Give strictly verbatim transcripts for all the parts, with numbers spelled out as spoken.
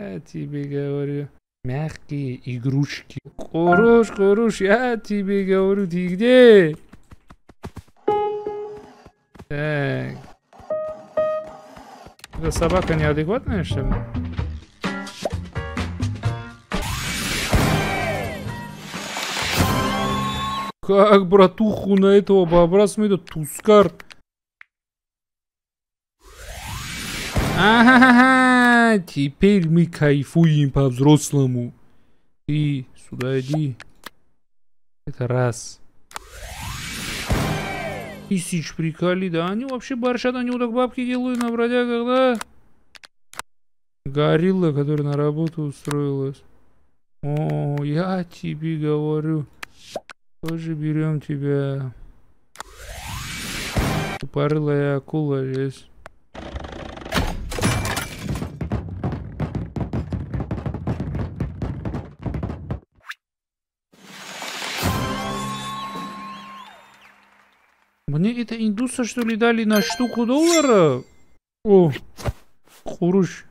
Я тебе говорю. Мягкие игрушки. Куруш, Куруш, я тебе говорю, ты где? Так. Эта собака неадекватная, что ли? Как братуху на этого бобра смотрит, Тускар. Ага, теперь мы кайфуем по-взрослому. Ты сюда иди. Это раз. Тысяч приколи, да они вообще борщат, они вот так бабки делают на бродягах, да? Горилла, которая на работу устроилась. О, я тебе говорю. Тоже берем тебя. Тупорылая акула здесь. Мне это индуса, что ли, дали на штуку доллара? О, Куруш.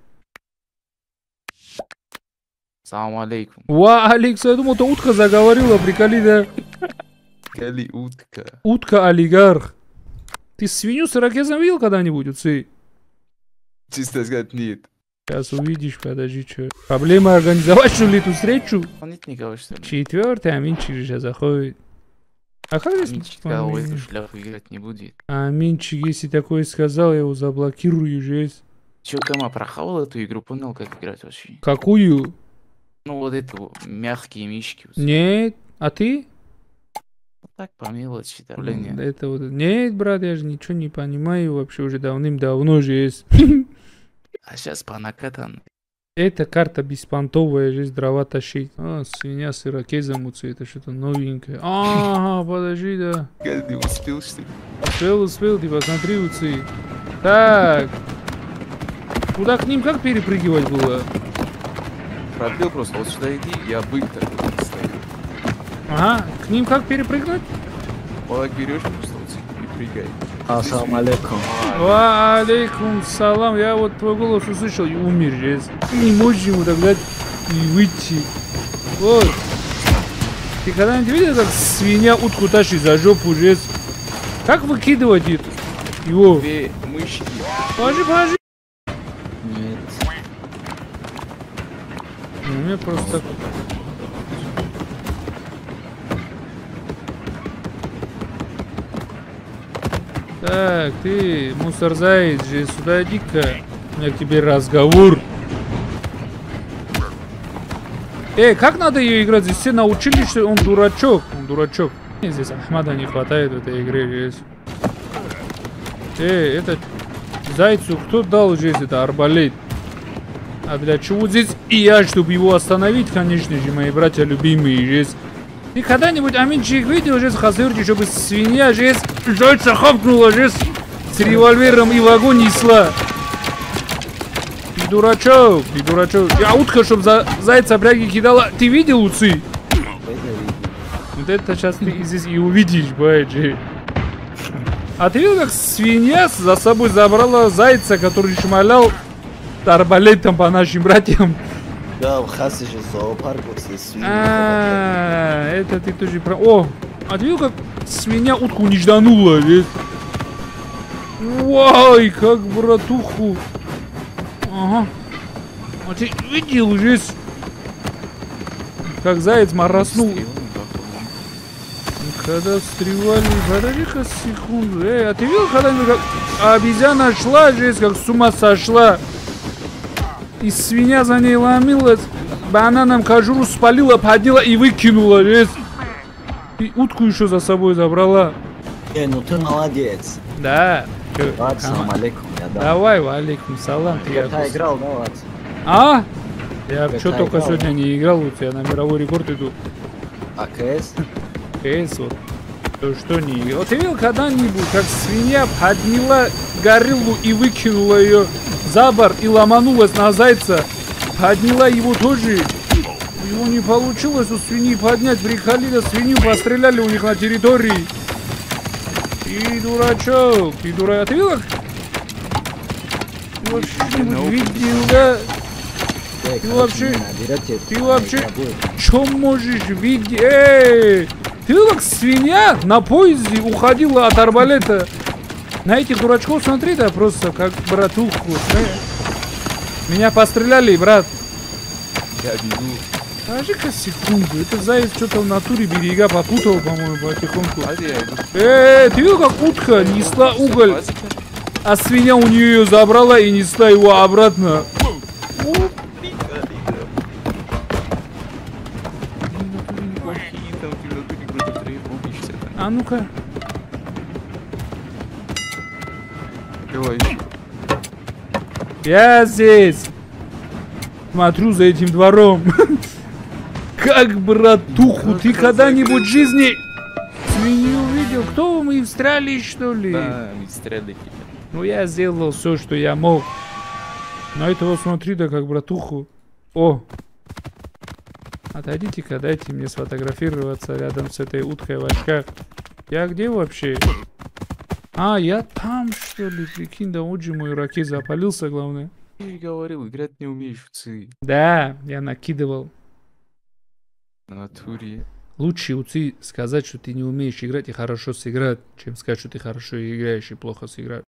Салам алейкум. Ва, Алекс, я думал, это утка заговорила, приколи, да? Кали утка. Утка-олигарх. Ты свинью с ирокезом видел когда-нибудь, уцы? Чисто сказать, нет. Сейчас увидишь, подожди, что. Проблема организовать, что ли, эту встречу? Он нет никого, что ли? Четвертый, Аминчик же сейчас заходит. А как здесь? Аминчик кого эту шляпу играть не будет. Аминчик, если такое сказал, я его заблокирую, жесть. Че, Кама, прохавал эту игру, понял, как играть вообще? Какую? Ну, вот эту, мягкие мишки. Нет. А ты? Так, по мелочи, давление. Это вот... Нет, брат, я же ничего не понимаю, вообще уже давным-давно же есть. А сейчас по накатан. Это карта беспонтовая, здесь дрова тащить. А, свинья с ирокезом, это что-то новенькое. Ага, подожди, да. Ты успел, что ли? Успел, успел, ты посмотри, уцы. Так. Куда к ним как перепрыгивать было? Пробил просто, вот сюда иди, я бык такой стою. Ага, к ним как перепрыгнуть? Вот так берешь просто вот и прыгай. Ассаламу алейкум. Ва алейкум салам. Я вот твой голос услышал и умер здесь. Не можешь ему так дать и выйти. Вот. Ты когда-нибудь видел, как свинья утку тащит за жопу здесь? Как выкидывать это? Его? Две мышки. Положи, положи. Нет. У меня просто так... Так, ты, мусорзаец же, сюда иди-ка. У меня к тебе разговор. Эй, как надо ее играть? Здесь все научили, что он дурачок. Он дурачок. Здесь Ахмада не хватает в этой игре здесь. Эй, это... Зайцу кто дал здесь это арбалет? А для чего здесь и я, чтобы его остановить, конечно же, мои братья любимые здесь. Ты когда-нибудь, Аминчик, видел здесь хазырки, чтобы свинья здесь зайца хапнула здесь с револьвером и в огонь несла? Ты дурачок, ты дурачок. Я утка, чтобы за зайца бряги кидала. Ты видел, уцы? Вот это сейчас ты здесь и увидишь, баджи. А ты видел, как свинья за собой забрала зайца, который шмалял арбалетом по нашим братьям? Да, в Хасе же зоопарк вот здесь свиньи. А, это ты тоже про... О, а ты видел, как свинья утку не жданула, ведь? Ой, как братуху. Ага. А ты видел здесь? Как заяц мороснул. Когда встревали... Подожди-ка секунду. Эй, а ты видел, когда-нибудь, как обезьяна шла здесь, как с ума сошла? И свинья за ней ломилась, бананом кожуру спалила, подела и выкинула здесь. И утку еще за собой забрала. Э, ну ты молодец. Да. Ассаламу алейкум, я да. Давай, валейкум салам. Ты играл, да, вот. А? Я Ты что только играл, сегодня да? не играл, у тебя на мировой рекорд иду. А КС? КС вот. То что не играл. Ты видел когда-нибудь, как свинья подняла гориллу и выкинула ее за борт и ломанулась на зайца? Подняла его тоже. Его не получилось у свиньи поднять. Приколили, свинью постреляли у них на территории. Ты дурачок, ты дурак. А ты видел, как? Вообще не видел, да? Эй, Ты короче, вообще- не наберете, ты она вообще- игра будет. Чё можешь видеть? Эй! Ты как свинья на поезде уходила от арбалета. На этих дурачков смотри, да, просто как братуху. Э, Меня постреляли, брат. Я веду. Подожди-ка секунду. Это заяц что-то в натуре берега попутал, по-моему, потихоньку. Hadi я иду. Эй, ты видел, как утка несла уголь, Базика. а свинья у нее ее забрала и несла его обратно. Плохие там, ты в натуре против троих убишься там. А ну-ка. Давай еще. Я здесь. Смотрю за этим двором. Как, братуху, ты когда-нибудь в жизни свинью видел? Кто мы, встряли, что ли? Да, мистеряли. Ну, я сделал все, что я мог. На этого смотри, да как братуху. О! Отойдите-ка, дайте мне сфотографироваться рядом с этой уткой в очках. Я где вообще? А, я там, что ли? Прикинь, да вот же мой раки запалился, главное. Я и говорил, играть не умеешь в ЦИ. Да, я накидывал. На натуре. Лучше у Ци сказать, что ты не умеешь играть и хорошо сыграть, чем сказать, что ты хорошо играешь и плохо сыграешь.